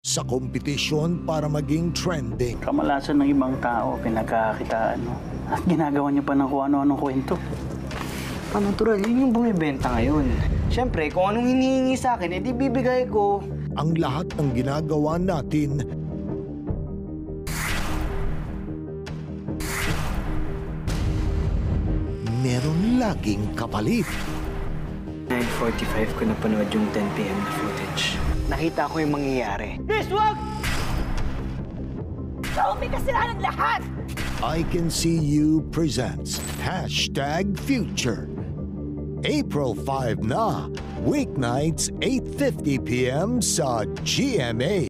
sa kompetisyon para maging trending. Kamalasan ng ibang tao, pinagkakakitaan mo. At ginagawa niyo pa ng kung ano-anong kwento. Natural, yun yung bumibenta ngayon. Siyempre, kung anong hinihingi sa akin, edi bibigay ko. Ang lahat ng ginagawa natin meron laging kapalit. 9:45 ko napanood yung 10 PM na footage. Nakita ko yung mangyayari. Yes, wag! Ikaw may kasalanan lahat! I Can See You presents #Future. April 5 na, weeknights 8:50 PM sa GMA.